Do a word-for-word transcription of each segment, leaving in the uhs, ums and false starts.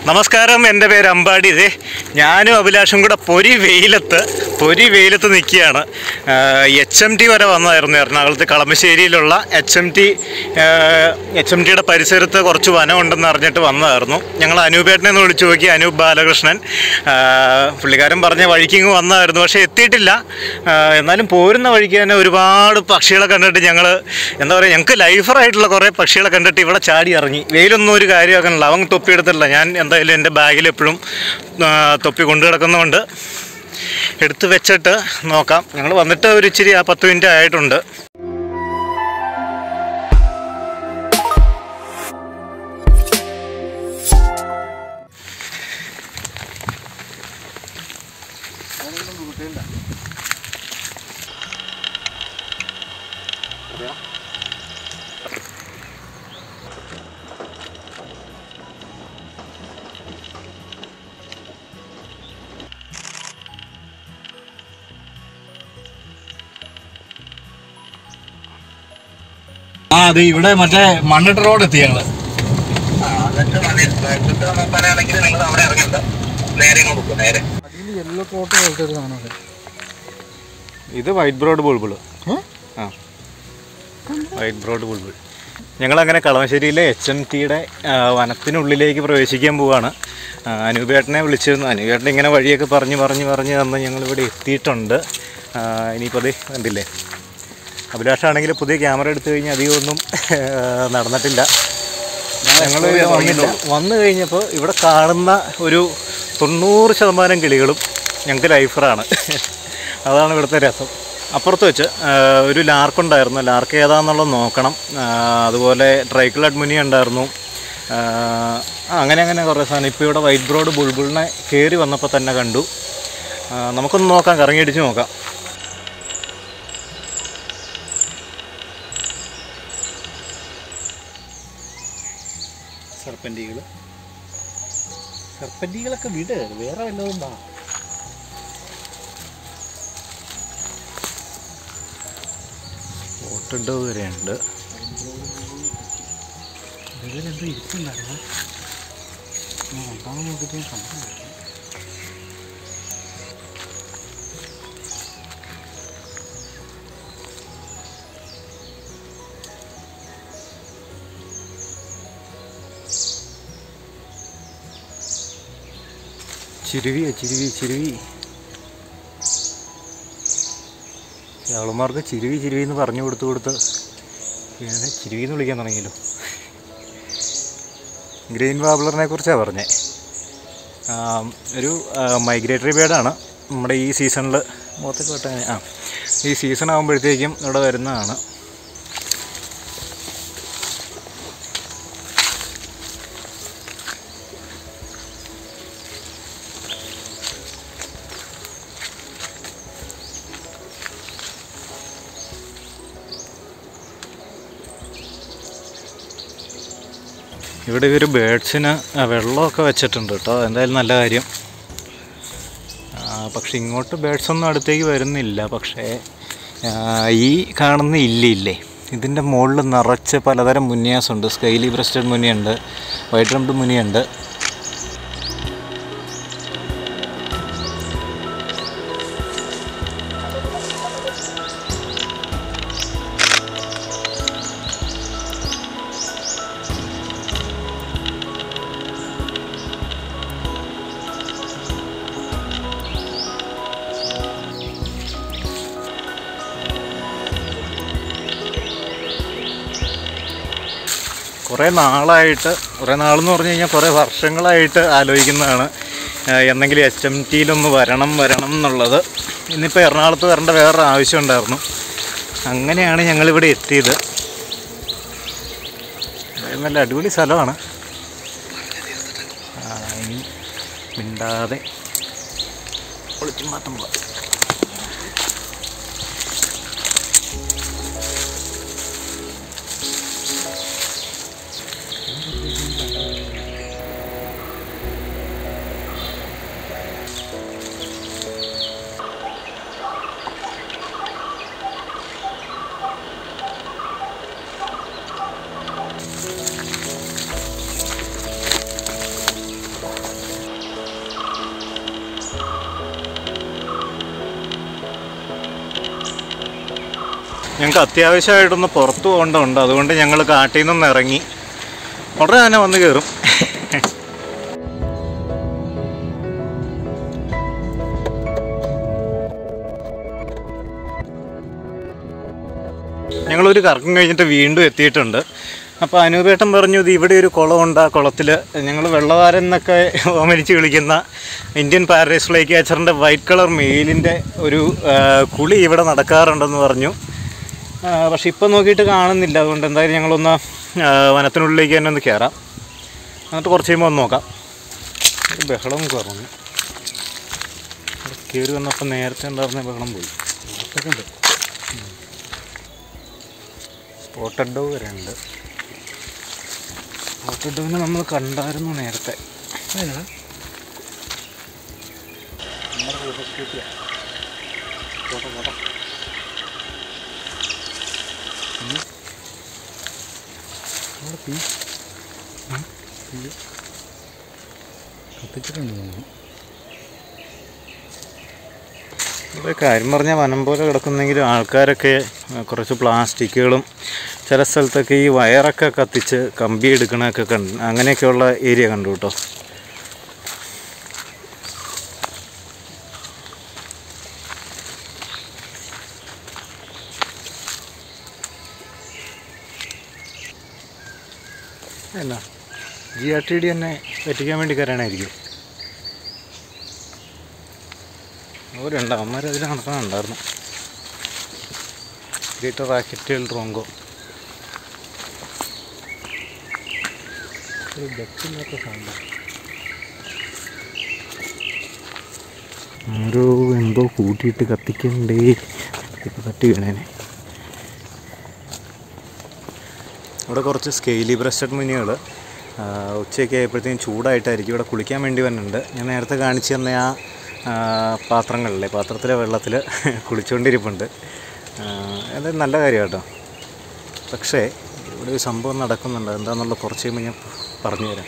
നമസ്കാരം, എൻ്റെ പേര് അമ്പാടി. ഇതേ ഞാനും അഭിലാഷും കൂടെ പൊരി വെയിലത്ത് പൊരി വെയിലത്ത് നിൽക്കുകയാണ്. എച്ച് എം ടി വരെ വന്നതായിരുന്നു. എറണാകുളത്ത് കളമശ്ശേരിയിലുള്ള H M T H M ടിയുടെ പരിസരത്ത് കുറച്ച് വനമുണ്ടെന്ന് അറിഞ്ഞിട്ട് വന്നതായിരുന്നു. ഞങ്ങൾ അനൂപേട്ടനെ ഒന്ന് വിളിച്ചു നോക്കി. അനൂപ് ബാലകൃഷ്ണൻ പുള്ളിക്കാരൻ പറഞ്ഞ വഴിക്കിങ്ങ് വന്നതായിരുന്നു, പക്ഷേ എത്തിയിട്ടില്ല. എന്നാലും പോരുന്ന വഴിക്ക് തന്നെ ഒരുപാട് പക്ഷികളെ കണ്ടിട്ട് ഞങ്ങൾ എന്താ പറയുക, ഞങ്ങൾക്ക് ലൈഫറായിട്ടുള്ള കുറേ പക്ഷികളെ കണ്ടിട്ട് ഇവിടെ ചാടി ഇറങ്ങി. വെയിലൊന്നും ഒരു കാര്യമാക്കണില്ല. അവൻ തൊപ്പി എടുത്തിട്ടില്ല. ഞാൻ എന്തായാലും എൻ്റെ ബാഗിൽ എപ്പോഴും തൊപ്പി കൊണ്ടു കിടക്കുന്നതുകൊണ്ട് എടുത്ത് വെച്ചിട്ട് നോക്കാം. ഞങ്ങൾ വന്നിട്ട് ഒരു ഇച്ചിരി ആ പത്ത് മിനിറ്റ് ആയിട്ടുണ്ട്. ആ അതെ, ഇവിടെ മറ്റേ മണ്ണിട്ട് റോഡ് എത്തി ഞങ്ങള്. ഇത് വൈറ്റ് ബ്രോഡ് ബുൾബിൾ. ആ വൈറ്റ് ബ്രോഡ് ബുൾബിൾ. ഞങ്ങളങ്ങനെ കളമശ്ശേരിയിലെ എച്ച് എം ടിയുടെ വനത്തിനുള്ളിലേക്ക് പ്രവേശിക്കാൻ പോവുകയാണ്. അനൂപേട്ടനെ വിളിച്ചിരുന്നു. അനൂപേട്ടൻ ഇങ്ങനെ വഴിയൊക്കെ പറഞ്ഞ് പറഞ്ഞ് പറഞ്ഞ് തന്ന് ഞങ്ങളിവിടെ എത്തിയിട്ടുണ്ട്. ഇനിയിപ്പോൾ അത് കണ്ടില്ലേ, അഭിലാഷാണെങ്കിൽ പുതിയ ക്യാമറ എടുത്തു കഴിഞ്ഞാൽ അധികമൊന്നും നടന്നിട്ടില്ല. ഞങ്ങൾ വന്നിട്ട് വന്നു കഴിഞ്ഞപ്പോൾ ഇവിടെ കാണുന്ന ഒരു തൊണ്ണൂറ് ശതമാനം കിളികളും ഞങ്ങൾക്ക് ലൈഫറാണ്. അതാണ് ഇവിടുത്തെ രസം. അപ്പുറത്ത് വെച്ച് ഒരു ലാർക്കുണ്ടായിരുന്നു. ലാർക്ക് ഏതാണെന്നുള്ളത് നോക്കണം. അതുപോലെ ട്രൈക്കിളഡ് മുനി ഉണ്ടായിരുന്നു. അങ്ങനെ അങ്ങനെ കുറേ സാധനം. ഇപ്പോൾ ഇവിടെ വൈറ്റ് ബ്രോഡ് ബുൾബുളിനെ കയറി വന്നപ്പോൾ തന്നെ കണ്ടു. നമുക്കൊന്ന് നോക്കാം, കറങ്ങിയടിച്ച് നോക്കാം. സർപ്പൻറ്റികൾ സർപ്പൻറ്റികളൊക്കെ വിട്, വേറെ വല്ലതും വാ. ഓട്ടുണ്ടോ വരെയുണ്ട്. ഇതിലെന്തോ ഇരിക്കുന്നുണ്ടായിരുന്നു. രണ്ടാമത് നോക്കിയിട്ട് സംഭവം ചിരുവിയോ ചിരുവി ചിരുവി ആളുമാർക്ക് ചിരുവി ചിരുവി എന്ന് പറഞ്ഞു കൊടുത്ത് കൊടുത്ത് പിന്നെ ചിരുവി എന്ന് വിളിക്കാൻ തുടങ്ങിയല്ലോ. ഗ്രീൻ വാബ്ലറിനെ കുറിച്ചാണ് പറഞ്ഞത്. ഒരു മൈഗ്രേറ്ററി ബേർഡാണ്. നമ്മുടെ ഈ സീസണിൽ മുഖത്തൊക്കെ വിട്ട ആ ഈ സീസൺ ആകുമ്പോഴത്തേക്കും ഇവിടെ വരുന്നതാണ്. ഇവിടെ ഇവർ ബേഡ്സിന് വെള്ളമൊക്കെ വെച്ചിട്ടുണ്ട് കേട്ടോ. എന്തായാലും നല്ല കാര്യം. പക്ഷെ ഇങ്ങോട്ട് ബേഡ്സൊന്നും അടുത്തേക്ക് വരുന്നില്ല. പക്ഷേ ഈ കാണുന്ന ഇല്ലില്ലേ, ഇതിൻ്റെ മുകളിൽ നിറച്ച് പലതരം മുനിയാസുണ്ട്. സ്കൈലി ബ്രസ്റ്റഡ് മുനിയുണ്ട്, വൈറ്റ് റംഡ് മുനിയുണ്ട്. കുറേ നാളായിട്ട്, കുറേ നാളെന്ന് പറഞ്ഞു കഴിഞ്ഞാൽ കുറേ വർഷങ്ങളായിട്ട് ആലോചിക്കുന്നതാണ് എന്നെങ്കിലും എച്ച് എം ടിയിലൊന്ന് വരണം വരണം എന്നുള്ളത്. ഇന്നിപ്പോൾ എറണാകുളത്ത് വരേണ്ട വേറൊരു ആവശ്യം ഉണ്ടായിരുന്നു. അങ്ങനെയാണ് ഞങ്ങളിവിടെ എത്തിയത്. നല്ല അടിപൊളി സ്ഥലമാണ്. ഇനി മിണ്ടാതെ പൊളിച്ചു മാറ്റം പോവാം. ഞങ്ങൾക്ക് അത്യാവശ്യമായിട്ടൊന്ന് പുറത്ത് പോകേണ്ടതുണ്ട്. അതുകൊണ്ട് ഞങ്ങൾ കാട്ടിൽ നിന്ന് ഇറങ്ങി ഉടനെ തന്നെ വന്ന് കയറും. ഞങ്ങളൊരു കറക്കം കഴിഞ്ഞിട്ട് വീണ്ടും എത്തിയിട്ടുണ്ട്. അപ്പോൾ അനൂപേട്ടൻ പറഞ്ഞു ഇത് ഇവിടെ ഒരു കുളമുണ്ട്, ആ കുളത്തിൽ ഞങ്ങൾ വെള്ളവാരൻ എന്നൊക്കെ ഓമനിച്ച് വിളിക്കുന്ന ഇന്ത്യൻ പാരഡൈസ് ഫ്ലൈ ക്യാച്ചറിൻ്റെ വൈറ്റ് കളർ മെയിലിൻ്റെ ഒരു കുളി ഇവിടെ നടക്കാറുണ്ടെന്ന് പറഞ്ഞു. പക്ഷെ ഇപ്പം നോക്കിയിട്ട് കാണുന്നില്ല. അതുകൊണ്ട് എന്തായാലും ഞങ്ങളൊന്ന് വനത്തിനുള്ളിലേക്ക് തന്നെ ഒന്ന് കയറാം. എന്നിട്ട് കുറച്ച് കഴിയുമ്പോൾ ഒന്ന് നോക്കാം. ബഹളം കുറഞ്ഞു. കയറി വന്നപ്പോൾ നേരത്തെ ഉണ്ടായിരുന്ന ബഹളം പോയി. ഉണ്ട് സ്പോട്ടഡ് ഡോഗ് വരെ ഉണ്ട്. സ്പോട്ടഡ് ഡോഗിനെ നമ്മൾ കണ്ടായിരുന്നു നേരത്തെ. ഇവിടെ കാര്യം പറഞ്ഞാൽ വനം പോലെ കിടക്കുന്നെങ്കിലും ആൾക്കാരൊക്കെ കുറച്ച് പ്ലാസ്റ്റിക്കുകളും ചില സ്ഥലത്തൊക്കെ ഈ വയറൊക്കെ കത്തിച്ച് കമ്പി എടുക്കണമൊക്കെ കണ്ട് അങ്ങനെയൊക്കെയുള്ള ഏരിയ കണ്ടു കേട്ടോ. എന്നാ ജി ആർ ടി ഡി തന്നെ പറ്റിക്കാൻ വേണ്ടി കയറാനായിരിക്കും. അവരുണ്ട്, അവന്മാർ അതിൽ നടക്കാനുണ്ടായിരുന്നു. ഗ്രീറ്റർ റാക്കറ്റ് റോങ്കോ ബസ്സില്ലാത്ത സാധനം ആരോ എന്തോ കൂട്ടിയിട്ട് കത്തിക്കണ്ടേ. ഇപ്പം തട്ടി വീണേനെ. ഇവിടെ കുറച്ച് സ്കെയിലി ബ്രസ്റ്റഡ് മുനികൾ ഉച്ചയൊക്കെ ആയപ്പോഴത്തേക്കും ചൂടായിട്ടായിരിക്കും ഇവിടെ കുളിക്കാൻ വേണ്ടി വന്നിട്ടുണ്ട്. ഞാൻ നേരത്തെ കാണിച്ചു തന്ന ആ പാത്രങ്ങളിലെ പാത്രത്തിലെ വെള്ളത്തിൽ കുളിച്ചുകൊണ്ടിരിപ്പുണ്ട്. അത് നല്ല കാര്യം കേട്ടോ. പക്ഷേ ഇവിടെ ഒരു സംഭവം നടക്കുന്നുണ്ട്. എന്താണെന്നുള്ള കുറച്ച് കഴിയുമ്പോൾ ഞാൻ പറഞ്ഞുതരാം.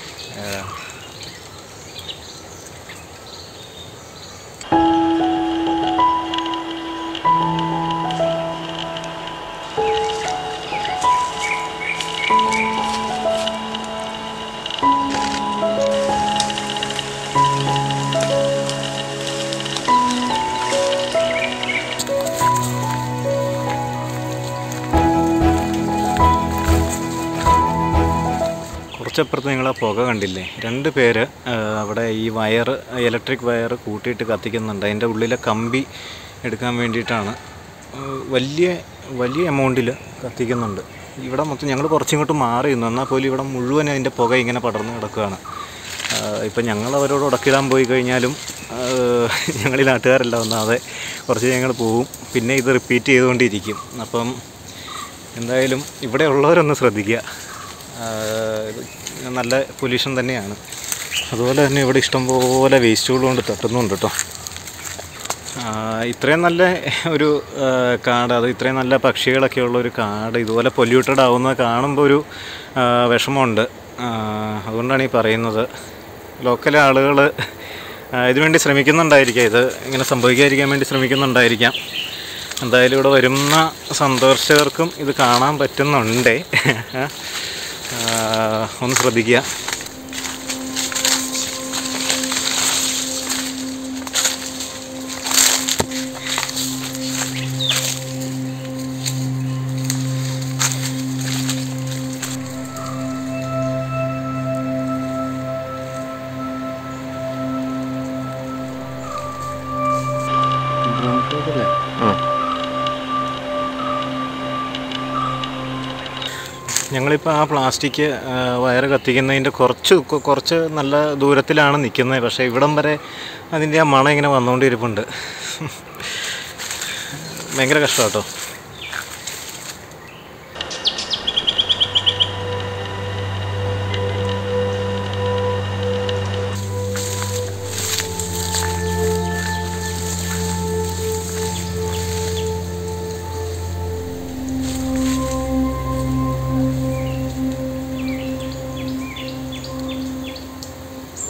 കുറച്ചപ്പുറത്ത് നിങ്ങൾ ആ പുക കണ്ടില്ലേ? രണ്ട് പേര് അവിടെ ഈ വയർ ഇലക്ട്രിക് വയർ കൂട്ടിയിട്ട് കത്തിക്കുന്നുണ്ട്. അതിൻ്റെ ഉള്ളിലെ കമ്പി എടുക്കാൻ വേണ്ടിയിട്ടാണ്. വലിയ വലിയ എമൗണ്ടിൽ കത്തിക്കുന്നുണ്ട്. ഇവിടെ മൊത്തം ഞങ്ങൾ കുറച്ചിങ്ങോട്ട് മാറി നിന്നു. എന്നാൽ പോലും ഇവിടെ മുഴുവൻ അതിൻ്റെ പുക ഇങ്ങനെ പടർന്ന് കിടക്കുകയാണ്. ഇപ്പം ഞങ്ങൾ അവരോട് ഉടക്കിടാൻ പോയി കഴിഞ്ഞാലും ഞങ്ങൾ ഈ നാട്ടുകാരല്ല ഒന്നാതെ കുറച്ച് ഞങ്ങൾ പോവും. പിന്നെ ഇത് റിപ്പീറ്റ് ചെയ്തുകൊണ്ടിരിക്കും. അപ്പം എന്തായാലും ഇവിടെ ഉള്ളവരൊന്ന് ശ്രദ്ധിക്കുക. നല്ല പൊല്യൂഷൻ തന്നെയാണ്. അതുപോലെ തന്നെ ഇവിടെ ഇഷ്ടംപോലെ വേസ്റ്റുകൾ കൊണ്ട് തട്ടുന്നുണ്ട് കേട്ടോ. ഇത്രയും നല്ല ഒരു കാട്, അത് ഇത്രയും നല്ല പക്ഷികളൊക്കെ ഉള്ളൊരു കാട് ഇതുപോലെ പൊല്യൂട്ടഡ് ആവുന്നത് കാണുമ്പോൾ ഒരു വിഷമമുണ്ട്. അതുകൊണ്ടാണ് ഈ പറയുന്നത്. ലോക്കൽ ആളുകൾ ഇതിനുവേണ്ടി ശ്രമിക്കുന്നുണ്ടായിരിക്കാം, ഇത് ഇങ്ങനെ സംഭവിക്കാതിരിക്കാൻ വേണ്ടി ശ്രമിക്കുന്നുണ്ടായിരിക്കാം. എന്തായാലും ഇവിടെ വരുന്ന സന്ദർശകർക്കും ഇത് കാണാൻ പറ്റുന്നുണ്ടേ. ഒന്ന് ശ്രദ്ധിക്കുക. ഞങ്ങളിപ്പോൾ ആ പ്ലാസ്റ്റിക് വയർ കത്തിക്കുന്നതിൻ്റെ കുറച്ച് കുറച്ച് നല്ല ദൂരത്തിലാണ് നിൽക്കുന്നത്. പക്ഷേ ഇവിടം വരെ അതിൻ്റെ ആ മണം ഇങ്ങനെ വന്നുകൊണ്ടിരിപ്പുണ്ട്. ഭയങ്കര കഷ്ടം കേട്ടോ.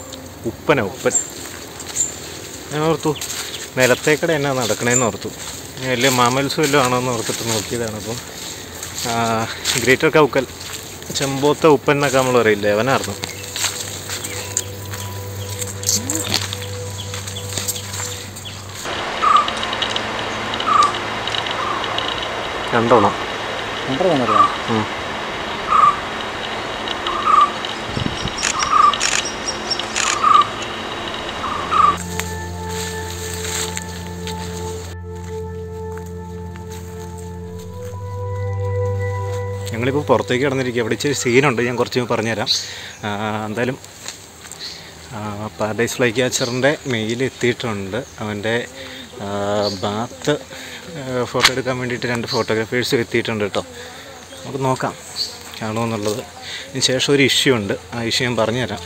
ഉപ്പന ഉപ്പൻ ഞാൻ ഓർത്തു നിലത്തേക്കടെ എന്നാ നടക്കണേന്ന് ഓർത്തു. വലിയ മാമൽസ് വല്ലതും ആണോ എന്ന് ഓർത്തിട്ട് നോക്കിയതാണ്. അപ്പം ഗ്രേറ്റർ കൗക്കൽ, ചെമ്പോത്ത ഉപ്പൻ എന്നൊക്കെ നമ്മൾ പറയില്ലേ, അവനായിരുന്നു. രണ്ടോണം ഞങ്ങളിപ്പോൾ പുറത്തേക്ക് കിടന്നിരിക്കുക. അവിടെ ഇച്ചിരി സീനുണ്ട്, ഞാൻ കുറച്ച് പറഞ്ഞുതരാം. എന്തായാലും പാരഡൈസ് ഫ്ലൈ ക്യാച്ചറിൻ്റെ മെയിൽ എത്തിയിട്ടുണ്ട്. അവൻ്റെ ബാത്ത് ഫോട്ടോ എടുക്കാൻ വേണ്ടിയിട്ട് രണ്ട് ഫോട്ടോഗ്രാഫേഴ്സ് എത്തിയിട്ടുണ്ട് കേട്ടോ. നമുക്ക് നോക്കാം കാണുമെന്നുള്ളത്. ഇതിന് ശേഷം ഒരു ഇഷ്യൂ ഉണ്ട്, ആ ഇഷ്യൂ ഞാൻ പറഞ്ഞുതരാം.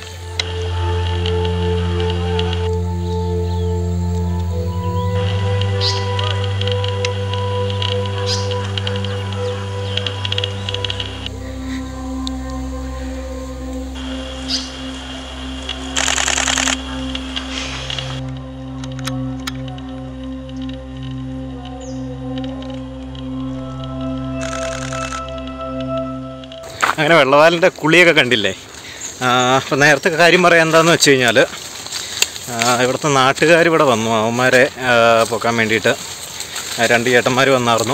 അങ്ങനെ വെള്ളവാലിൻ്റെ കുളിയൊക്കെ കണ്ടില്ലേ. അപ്പം നേരത്തെ കാര്യം പറയാൻ എന്താണെന്ന് വെച്ച് കഴിഞ്ഞാൽ, ഇവിടുത്തെ നാട്ടുകാർ ഇവിടെ വന്നു അവന്മാരെ പൊക്കാൻ വേണ്ടിയിട്ട്. രണ്ട് ചേട്ടന്മാർ വന്നായിരുന്നു.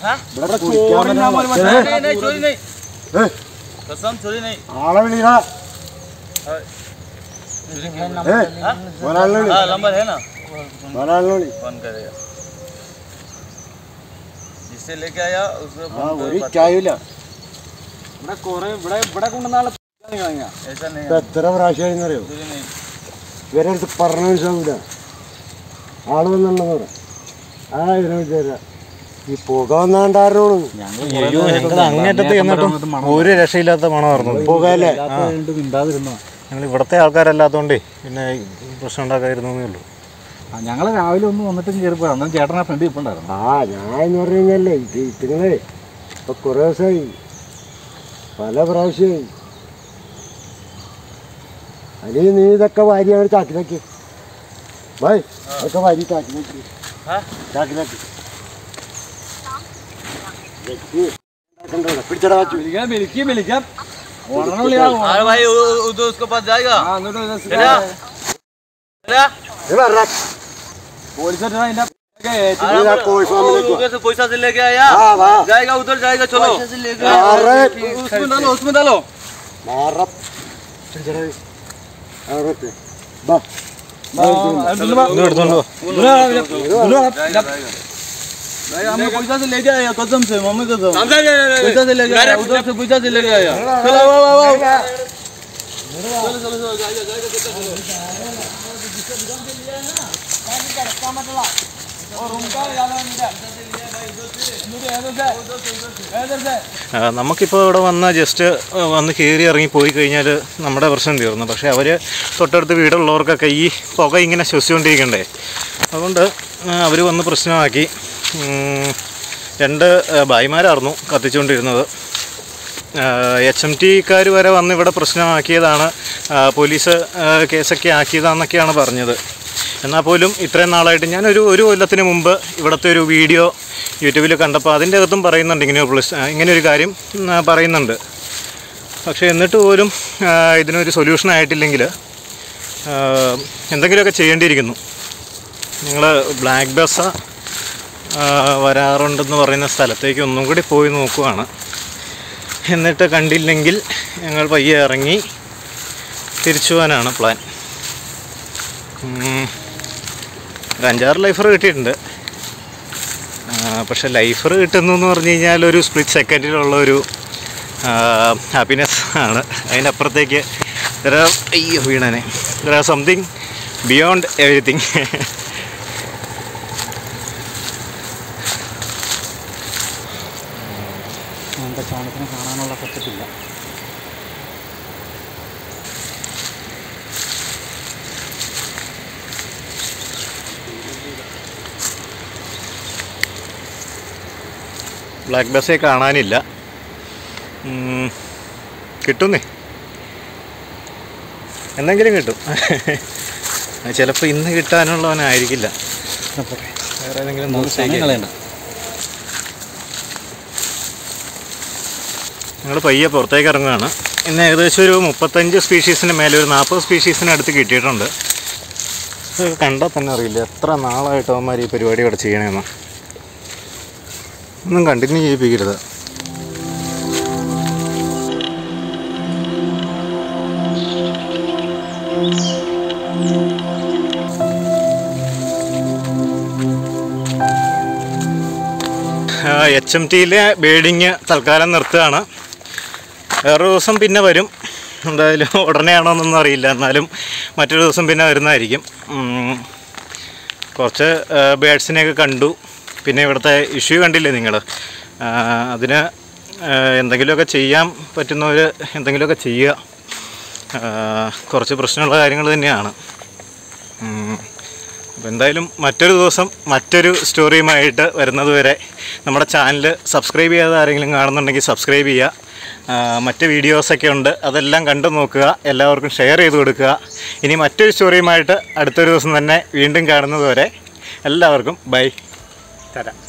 എത്ര പ്രാവശ്യമായിരുന്നറിയോ ഇവരെ അടുത്ത് പറഞ്ഞ മനസ്സിലാവില്ല. ആള് വന്നിട്ടുണ്ടെന്ന് പറയാം. ആ ഇതിനെ വിചാരിച്ച ഈ പുക വന്നാണ്ടാരോളൂ. അങ്ങേറ്റത്ത് ചെന്നിട്ടും ഒരു രക്ഷയില്ലാത്ത മണമായിരുന്നു പുകയല്ലേ. ഞങ്ങൾ ഇവിടുത്തെ ആൾക്കാരല്ലാത്തതുകൊണ്ടേ പിന്നെ പ്രശ്നം ഉണ്ടാക്കാതിരുന്നേ ഉള്ളൂ. ഞങ്ങൾ രാവിലെ ഒന്ന് വന്നിട്ടും കയറിപ്പോ അന്നും ചേട്ടനാ ഫ്രണ്ട് ഇപ്പൊ ഉണ്ടായിരുന്നു. ആ ഞാൻ എന്ന് പറഞ്ഞു കഴിഞ്ഞാലേ ഇത് ഇതുങ്ങളെ ഇപ്പൊ കുറെ ദിവസമായി, പല പ്രാവശ്യമായി. അല്ലെങ്കിൽ നീ ഇതൊക്കെ വാരി അവർ ചാക്കിലാക്കി ഭായ്, അതൊക്കെ വാരി ചാക്കിലാക്കി ചാക്കിലാക്കി പിടിച്ചടാ വെച്ചു. വിളിക്കാം വിളിക്കാം पैसा से लेके आया जाएगा उधर जाएगा चलो उसमें डालो उसमें डालो हमने पैसा से लेके आया कसम से मम्मी कसम पैसा से लेके आया उधर से पैसा से लेके आया चलो वाह वाह वाह चलो चलो चलो जाएगा जाएगा और उनका याद है നമുക്കിപ്പോൾ ഇവിടെ വന്ന് ജസ്റ്റ് വന്ന് കയറി ഇറങ്ങി പോയി കഴിഞ്ഞാൽ നമ്മുടെ പ്രശ്നം തീർന്നു. പക്ഷേ അവർ തൊട്ടടുത്ത് വീടുള്ളവർക്കൊക്കെ ഈ പുക ഇങ്ങനെ ശ്വസിച്ചുകൊണ്ടിരിക്കണ്ടേ, അതുകൊണ്ട് അവർ വന്ന് പ്രശ്നമാക്കി. രണ്ട് ഭായിമാരായിരുന്നു കത്തിച്ചുകൊണ്ടിരുന്നത്. എച്ച് എം ടിക്കാർ വരെ വന്ന് ഇവിടെ പ്രശ്നമാക്കിയതാണ്, പോലീസ് കേസൊക്കെ ആക്കിയതാണെന്നൊക്കെയാണ് പറഞ്ഞത്. എന്നാൽ പോലും ഇത്രയും നാളായിട്ട് ഞാനൊരു ഒരു കൊല്ലത്തിന് മുമ്പ് ഇവിടുത്തെ ഒരു വീഡിയോ യൂട്യൂബിൽ കണ്ടപ്പോൾ അതിൻ്റെ അകത്തും പറയുന്നുണ്ട് ഇങ്ങനെ പ്ലസ് ഇങ്ങനെ ഒരു കാര്യം പറയുന്നുണ്ട്. പക്ഷേ എന്നിട്ട് പോലും ഇതിനൊരു സൊല്യൂഷൻ ആയിട്ടില്ലെങ്കിൽ എന്തെങ്കിലുമൊക്കെ ചെയ്യേണ്ടിയിരിക്കുന്നു. നിങ്ങൾ ബ്ലാക്ക് ബസ് വരാറുണ്ടെന്ന് പറയുന്ന സ്ഥലത്തേക്ക് ഒന്നും കൂടി പോയി നോക്കുവാണ്. എന്നിട്ട് കണ്ടില്ലെങ്കിൽ ഞങ്ങൾ പയ്യെ ഇറങ്ങി തിരിച്ചു പോകാനാണ് പ്ലാൻ. ഒരു അഞ്ചാറ് ലൈഫർ കിട്ടിയിട്ടുണ്ട്. പക്ഷേ ലൈഫർ കിട്ടുന്നു എന്ന് പറഞ്ഞു കഴിഞ്ഞാൽ ഒരു സ്പ്ലിറ്റ് സെക്കൻഡിലുള്ള ഒരു ഹാപ്പിനെസ് ആണ്. അതിനപ്പുറത്തേക്ക് ദർ ആർ അയ്യോ വീണനെ there are something beyond everything. എൻ്റെ ചാണകത്തിന് കാണാനുള്ള പറ്റത്തില്ല. ബ്ലാക്ക് ബസ്സേ കാണാനില്ല. കിട്ടുന്നേ എന്തെങ്കിലും കിട്ടും. ചിലപ്പോൾ ഇന്ന് കിട്ടാനുള്ളവനായിരിക്കില്ല, വേറെ ഏതെങ്കിലും ദിവസത്തേക്ക്. ഞങ്ങൾ പയ്യെ പുറത്തേക്ക് ഇറങ്ങുകയാണ്. ഇന്ന് ഏകദേശം ഒരു മുപ്പത്തഞ്ച് സ്പീഷീസിന് മേലെ ഒരു നാൽപ്പത് സ്പീഷീസിന് അടുത്ത് കിട്ടിയിട്ടുണ്ട്. കണ്ടാൽ തന്നെ അറിയില്ല എത്ര നാളായിട്ട് അവന്മാർ ഈ പരിപാടി ഇവിടെ ചെയ്യണമെന്ന്. ഒന്നും കണ്ടിന്യൂ ചെയ്യിപ്പിക്കരുത്. എച്ച് എം ടിയിലെ ബേഡിങ് തൽക്കാലം നിർത്തുകയാണ്. വേറൊരു ദിവസം പിന്നെ വരും. എന്തായാലും ഉടനെയാണോ എന്നൊന്നും അറിയില്ല. എന്നാലും മറ്റൊരു ദിവസം പിന്നെ വരുന്നതായിരിക്കും. കുറച്ച് ബേഡ്സിനെയൊക്കെ കണ്ടു. പിന്നെ ഇവിടുത്തെ ഇഷ്യൂ കണ്ടില്ലേ നിങ്ങൾ. അതിന് എന്തെങ്കിലുമൊക്കെ ചെയ്യാൻ പറ്റുന്നവർ എന്തെങ്കിലുമൊക്കെ ചെയ്യുക. കുറച്ച് പ്രശ്നമുള്ള കാര്യങ്ങൾ തന്നെയാണ്. അപ്പോൾ എന്തായാലും മറ്റൊരു ദിവസം മറ്റൊരു സ്റ്റോറിയുമായിട്ട് വരുന്നത് വരെ നമ്മുടെ ചാനൽ സബ്സ്ക്രൈബ് ചെയ്യാതെ ആരെങ്കിലും കാണുന്നുണ്ടെങ്കിൽ സബ്സ്ക്രൈബ് ചെയ്യുക. മറ്റ് വീഡിയോസൊക്കെ ഉണ്ട്, അതെല്ലാം കണ്ടു നോക്കുക. എല്ലാവർക്കും ഷെയർ ചെയ്ത് കൊടുക്കുക. ഇനി മറ്റൊരു സ്റ്റോറിയുമായിട്ട് അടുത്തൊരു ദിവസം തന്നെ വീണ്ടും കാണുന്നത് വരെ എല്ലാവർക്കും ബൈ തരാം.